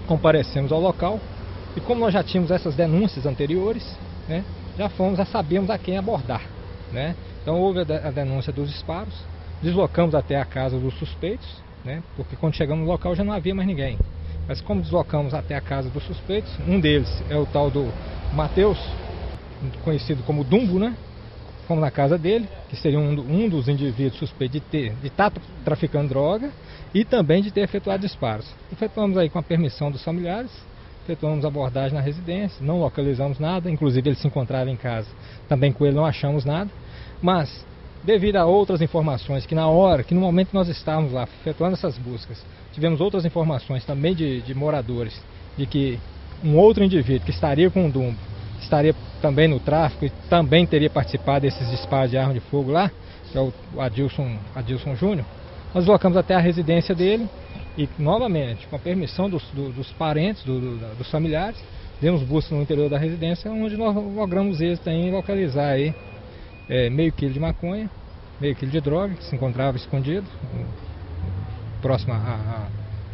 comparecemos ao local e, como nós já tínhamos essas denúncias anteriores, né, já sabemos a quem abordar, né? Então houve a denúncia dos disparos, deslocamos até a casa dos suspeitos, né, porque quando chegamos no local já não havia mais ninguém. Mas como deslocamos até a casa dos suspeitos, um deles é o tal do Matheus, conhecido como Dumbo, né? Fomos na casa dele, que seria um dos indivíduos suspeitos de estar traficando droga e também de ter efetuado disparos. Efetuamos aí com a permissão dos familiares, efetuamos abordagem na residência, não localizamos nada, inclusive ele se encontrava em casa, também com ele não achamos nada, mas devido a outras informações que no momento que nós estávamos lá efetuando essas buscas, tivemos outras informações também de moradores, de que um outro indivíduo que estaria com o Dumbo estaria também no tráfico e também teria participado desses disparos de arma de fogo lá, que é o Adilson Júnior. Nós deslocamos até a residência dele e, novamente, com a permissão dos parentes, dos familiares, demos busca no interior da residência, onde nós logramos êxito em localizar aí meio quilo de maconha, meio quilo de droga, que se encontrava escondido próximo a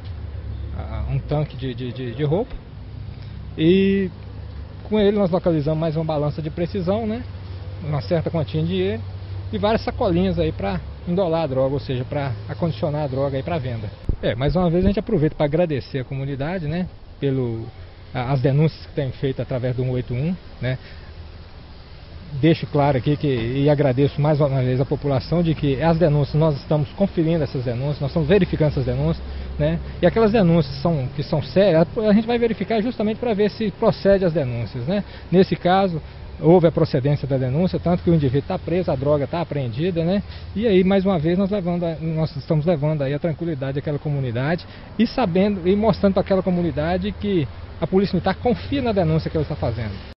um tanque de roupa. E com ele nós localizamos mais uma balança de precisão, né, uma certa quantia de dinheiro e várias sacolinhas aí para endolar a droga, ou seja, para acondicionar a droga aí para venda. Mais uma vez a gente aproveita para agradecer a comunidade, né, as denúncias que tem feito através do 181, né. Deixo claro aqui e agradeço mais uma vez a população de que as denúncias, nós estamos conferindo essas denúncias, nós estamos verificando essas denúncias, né? E aquelas denúncias que são sérias, a gente vai verificar justamente para ver se procede as denúncias, né? Nesse caso, houve a procedência da denúncia, tanto que o indivíduo está preso, a droga está apreendida, né? E aí, mais uma vez, nós estamos levando aí a tranquilidade àquela comunidade e mostrando para aquela comunidade que a Polícia Militar confia na denúncia que ela está fazendo.